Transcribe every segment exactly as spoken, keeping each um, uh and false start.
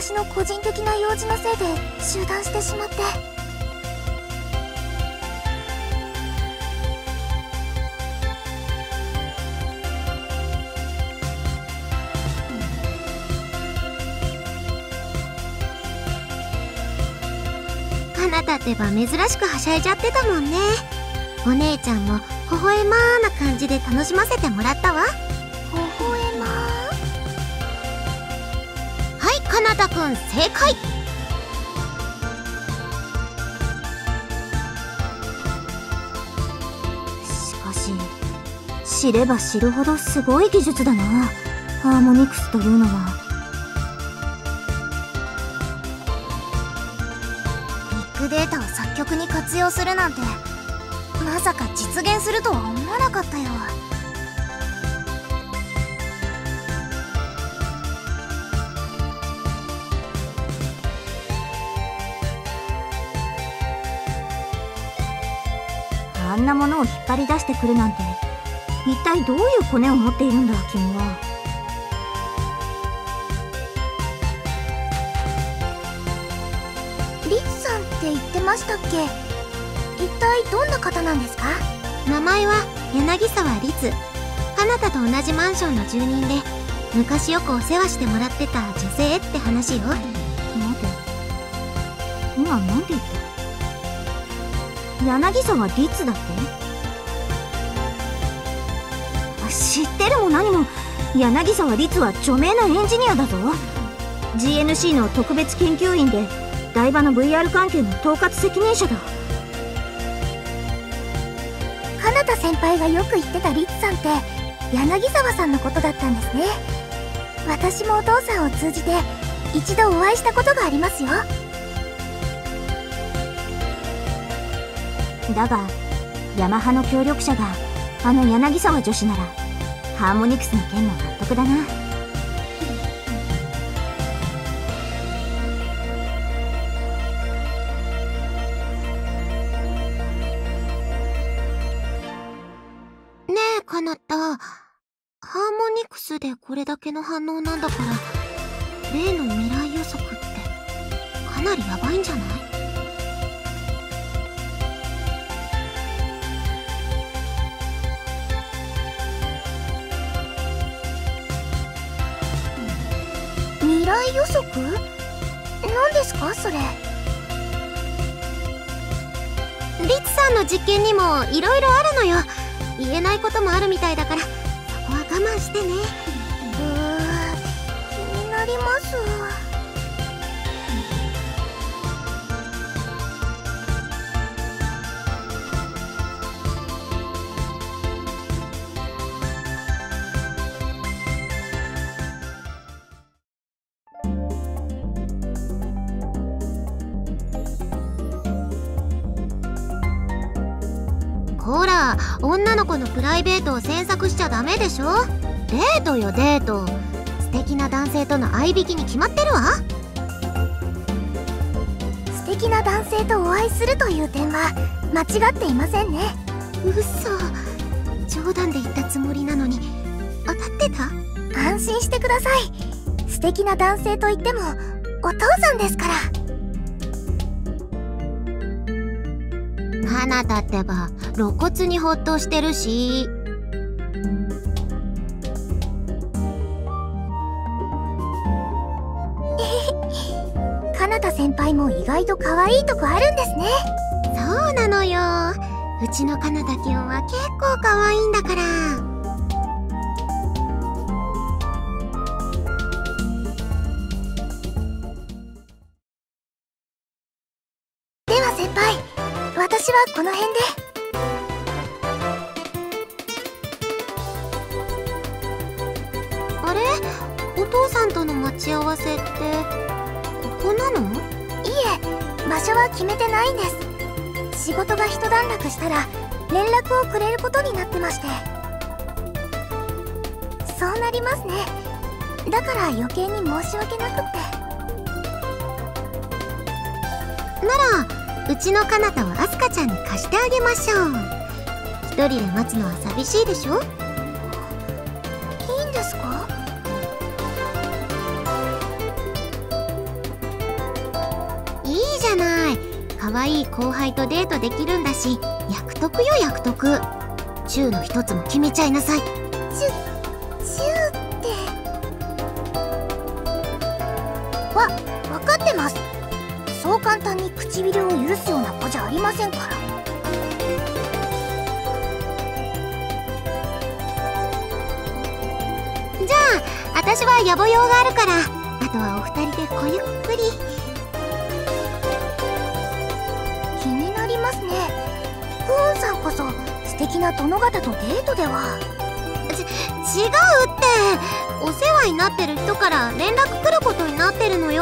私の個人的な用事のせいで中断してしまって。 かなたってば珍しくはしゃいじゃってたもんね。お姉ちゃんも微笑まーな感じで楽しませてもらったわ。 微笑まー。 はい、かなたくん正解。 しかし知れば知るほどすごい技術だな、ハーモニクスというのは。 ビッグデータを作曲に活用するなんて、まさか実現するとは思わなかったよ。 あんなものを引っ張り出してくるなんて、一体どういうコネを持っているんだ君は。 リツさんって言ってましたっけ？一体どんな方なんですか？ 名前は柳沢律。かなたと同じマンションの住人で、昔よくお世話してもらってた女性って話よ。 待て、今なんて言った？柳沢律だって？知ってるも何も、柳沢律は著名なエンジニアだぞ。 ジーエヌシー の特別研究員で台場の ブイアール 関係の統括責任者だ。 かなた先輩がよく言ってたリツさんって柳沢さんのことだったんですね。私もお父さんを通じて一度お会いしたことがありますよ。 だがヤマハの協力者があの柳沢女子ならハーモニクスの件も納得だな。 ねえかなた、ハーモニクスでこれだけの反応なんだから、例の未来予測ってかなりヤバいんじゃない？ 未来予測？何ですかそれ？ リツさんの実験にもいろいろあるのよ。言えないこともあるみたいだから、そこは我慢してね。 うーん、気になります。 ほら、女の子のプライベートを詮索しちゃダメでしょ。デートよデート。素敵な男性との相引きに決まってるわ。 素敵な男性とお会いするという点は間違っていませんね。 嘘、冗談で言ったつもりなのに当たってた？ 安心してください。素敵な男性といってもお父さんですから。 かなたってば露骨にほっとしてるし。 かなた先輩も意外と可愛いとこあるんですね。 そうなのよ。うちのかなたきゅんは結構可愛いんだから。 では先輩、私はこの辺で。 あれ？お父さんとの待ち合わせってここなの？ いえ、場所は決めてないんです。仕事が一段落したら連絡をくれることになってまして。そうなりますね。だから余計に申し訳なくって。 ならうちのかなたをあすかちゃんに貸してあげましょう。一人で待つのは寂しいでしょ？ いいんですか？ 可愛い後輩とデートできるんだし、約束よ約束。チューの一つも決めちゃいなさい。 チュチューってわ分かってます。そう簡単に唇を許すような子じゃありませんから。 じゃあ私は野暮用があるから、あとはお二人でごゆっくり。 気になりますね。クオンさんこそ素敵な殿方とデートでは。 ち違うって、お世話になってる人から連絡来ることになってるのよ。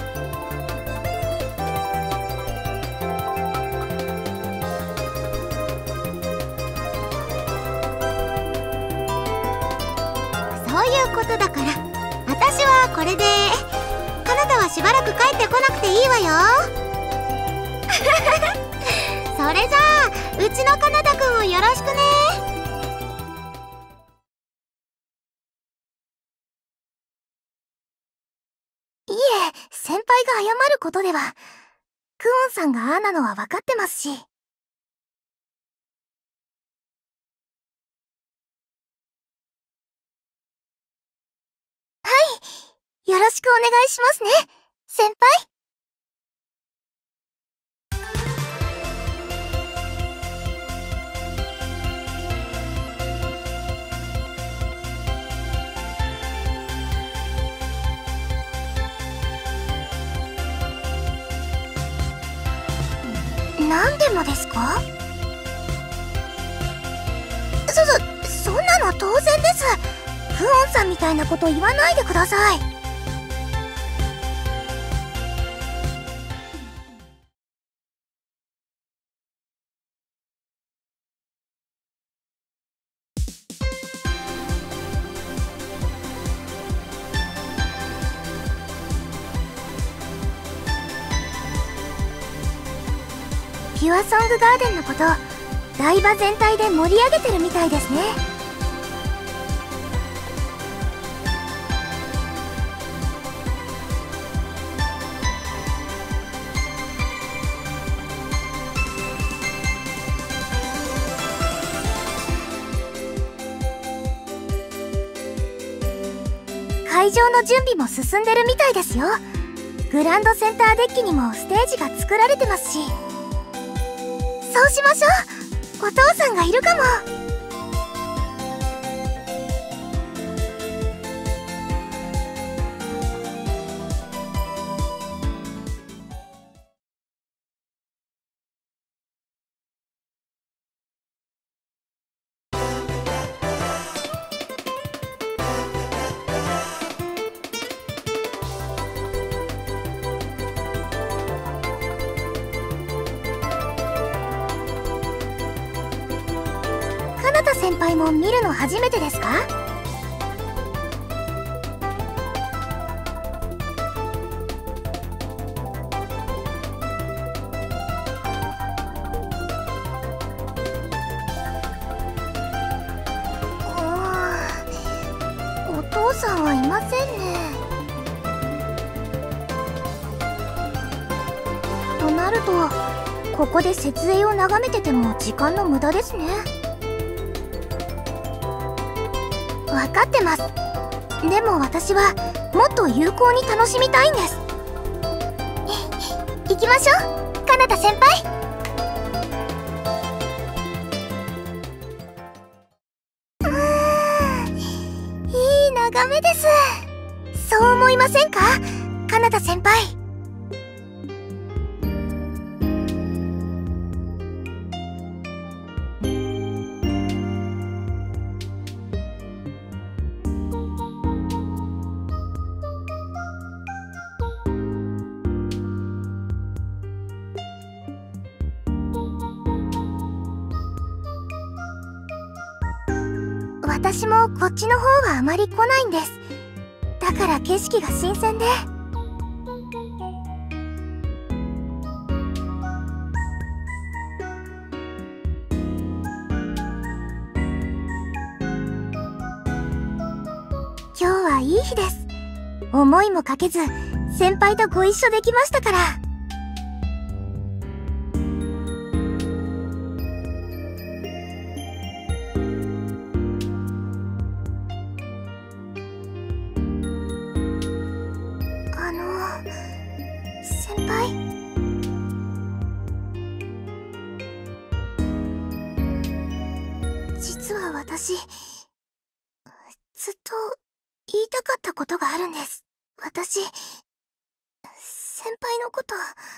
そういうことだから、私はこれで。カナタはしばらく帰ってこなくていいわよ。それじゃあうちのカナタくんをよろしくね。 いえ、先輩が謝ることでは。クオンさんがああなのは分かってますし。はい、よろしくお願いしますね、先輩。何でもですか？そ、そ、そんなの当然です。クオンさんみたいなこと言わないでください。ピュアソングガーデンのこと、台場全体で盛り上げてるみたいですね。会場の準備も進んでるみたいですよ。グランドセンターデッキにもステージが作られてますし。そうしましょう。お父さんがいるかも。先輩も見るの初めてですか？お父さんはいませんね。となると、ここで設営を眺めてても時間の無駄ですね。分かってます。でも私はもっと有効に楽しみたいんです。行きましょう、カナタ先輩。うーん、いい眺めです。そう思いませんか、カナタ先輩。私もこっちの方はあまり来ないんです。だから景色が新鮮で。今日はいい日です。思いもかけず先輩とご一緒できましたから。 あの先輩、実は私ずっと言いたかったことがあるんです。私先輩のこと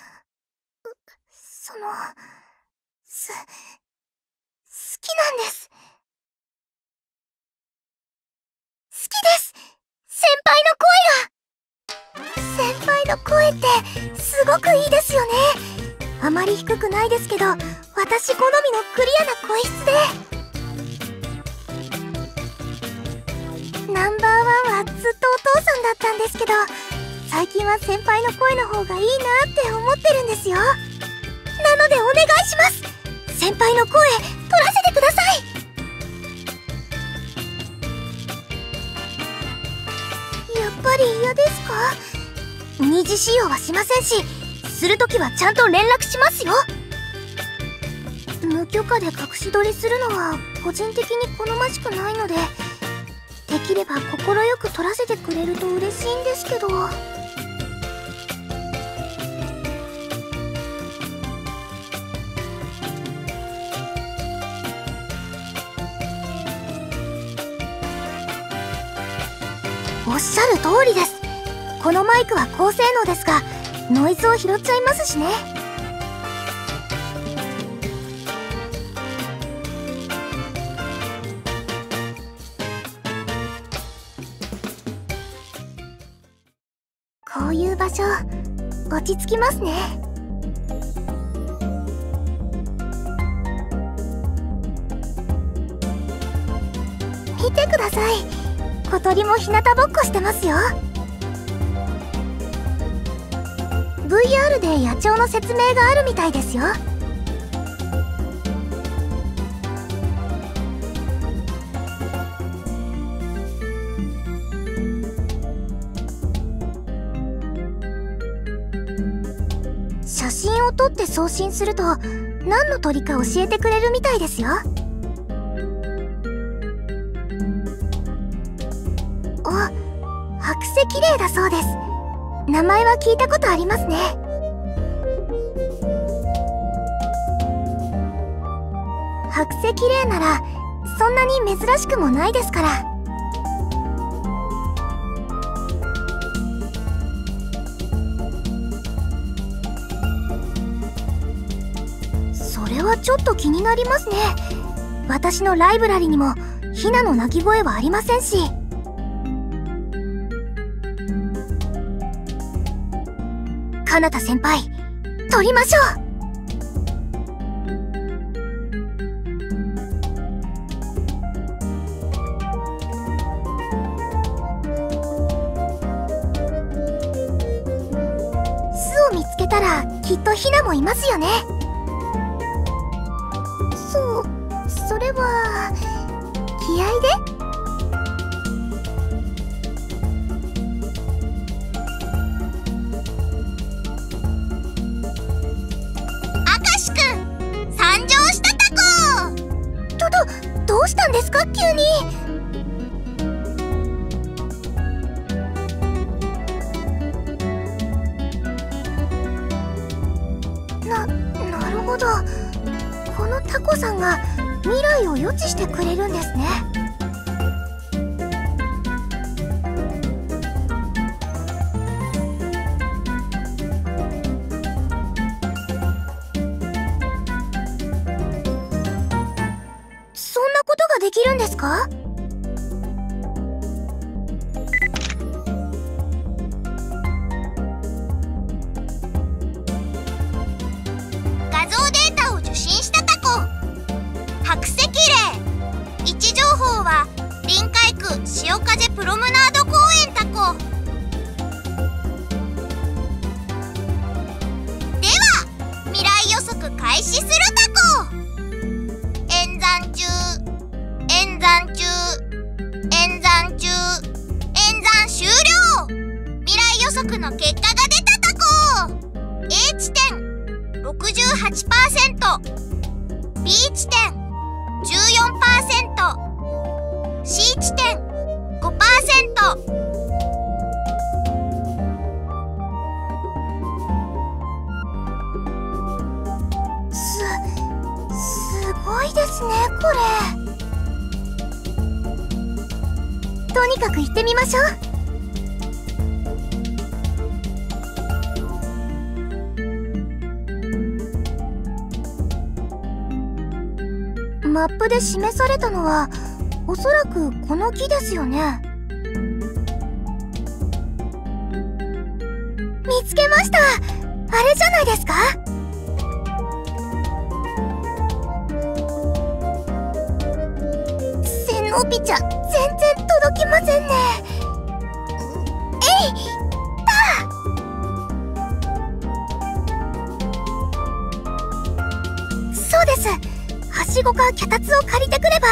そのす好きなんです。好きです。先輩の声が先輩の声ってすごくいいですよね。あまり低くないですけど、私好みのクリアな声質で、ナンバーワンはずっとお父さんだったんですけど、最近は先輩の声の方がいいなって思ってるんですよ。なのでお願いします。先輩の声取らせてください。やっぱり嫌ですか？二次使用はしませんし、するときはちゃんと連絡しますよ。無許可で隠し撮りするのは個人的に好ましくないので、できれば快く撮らせてくれると嬉しいんですけど。おっしゃる通りです。このマイクは高性能ですが、ノイズを拾っちゃいますしね。こういう場所落ち着きますね。見てください、小鳥も日向ぼっこしてますよ。 ブイアール で野鳥の説明があるみたいですよ。写真を撮って送信すると何の鳥か教えてくれるみたいですよ。お、白石霊だそうです。名前は聞いたことありますね。白石霊ならそんなに珍しくもないですから。それはちょっと気になりますね。私のライブラリにもヒナの鳴き声はありませんし。かなた先輩、撮りましょう。巣を見つけたらきっとヒナもいますよね。そう、それは気合で。どうしたんですか急に。な、なるほど。このタコさんが未来を予知してくれるんですね。できるんですか？ 画像データを受信したタコ。白石霊。位置情報は臨海区潮風プロムナード公園タコ。では未来予測開始するタコ。演算中演算中演算中演算終了。未来予測の結果が出たタコ。 A 地点 ろくじゅうはちパーセント、 B 地点 じゅうよんパーセント、 C 地点 ごパーセント。 これ。とにかく行ってみましょう。マップで示されたのはおそらくこの木ですよね。見つけました。あれじゃないですか？背伸びじゃ全然届きませんね。えいった！そうです。はしごか脚立を借りてくれば。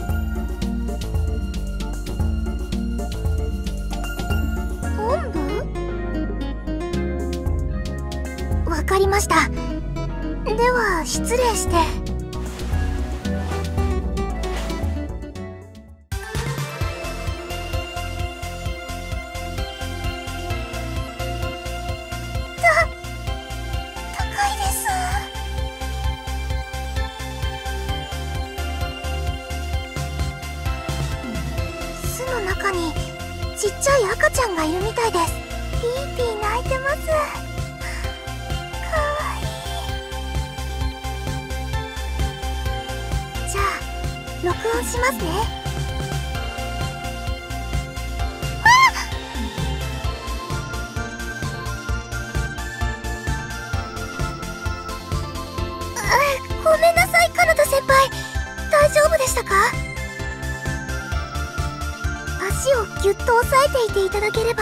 本部？わかりました。では失礼して。た高いです。巣の中にちっちゃい赤ちゃんがいるみたいです。ピーピー泣いてます。かわいい。じゃあ録音しますね。あっ、ごめんなさい、カナタ先輩。大丈夫でしたか？足をぎゅっと押さえていていただければ。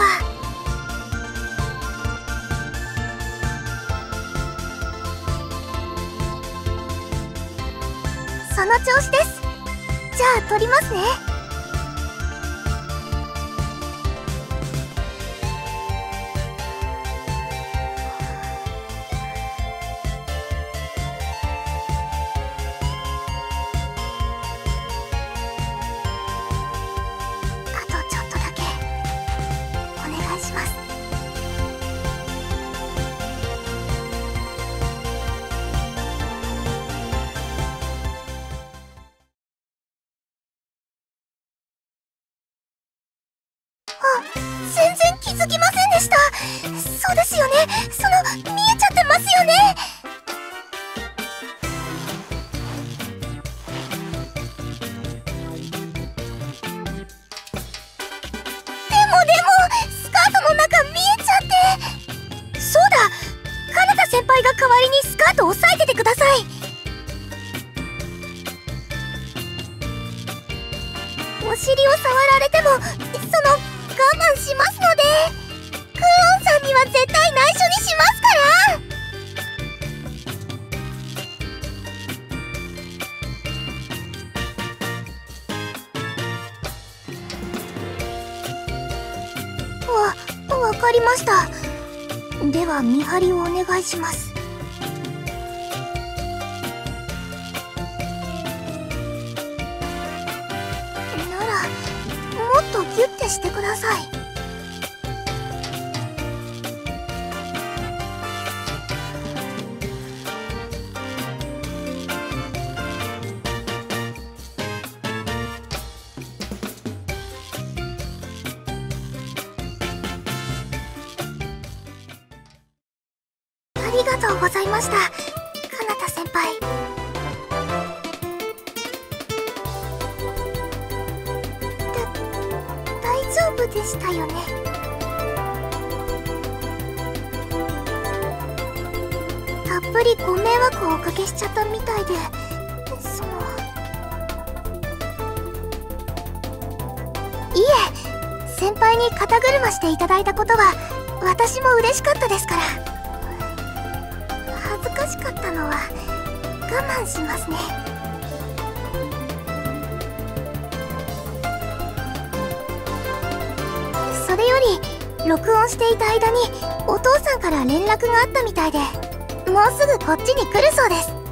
その調子です。じゃあ撮りますね。全然気づきませんでした。そうですよね。その見えちゃってますよね。でもでもスカートの中見えちゃって。そうだ、カナタ先輩が代わりにスカート押さえててください。お尻を触られてもその我慢しますので、クーオンさんには絶対内緒にしますから。わ、わかりました。では見張りをお願いします。ならもっとギュッてしてください。ありがとうございました、カナタ先輩。大丈夫でしたよね。たっぷりご迷惑をおかけしちゃったみたいで、そのいえ、先輩に肩車していただいたことは私も嬉しかったですから。恥ずかしかったのは我慢しますね。それより録音していた間にお父さんから連絡があったみたいで、もうすぐこっちに来るそうです。